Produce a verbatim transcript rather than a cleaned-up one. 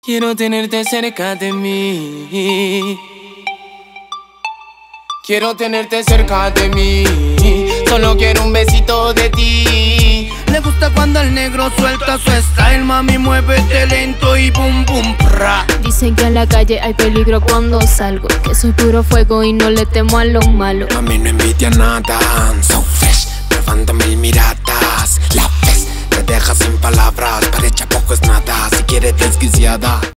Quiero tenerte cerca de mí. Quiero tenerte cerca de mí. Solo quiero un besito de ti. Le gusta cuando el negro suelta su style. Mami, muévete lento y boom boom pra. Dicen que en la calle hay peligro cuando salgo, que soy puro fuego y no le temo a lo malo. Mami, no envidia nada, so fresh, probando mil miradas. La ves, te deja sin palabras, para ella poco es nada, si quieres desquiciada.